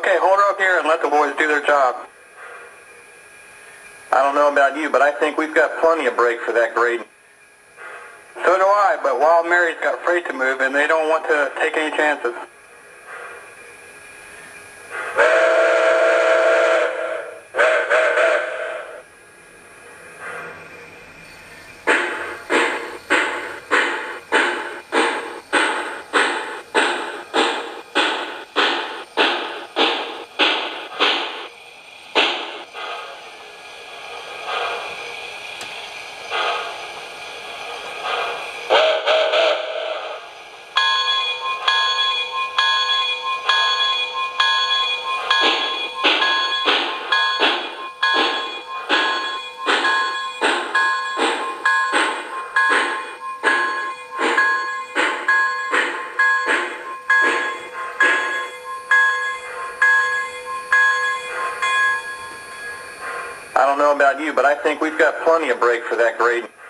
Okay, hold her up here and let the boys do their job. I don't know about you, but I think we've got plenty of break for that grading. So do I, but Wild Mary's got freight to move and they don't want to take any chances. I don't know about you, but I think we've got plenty of break for that grading.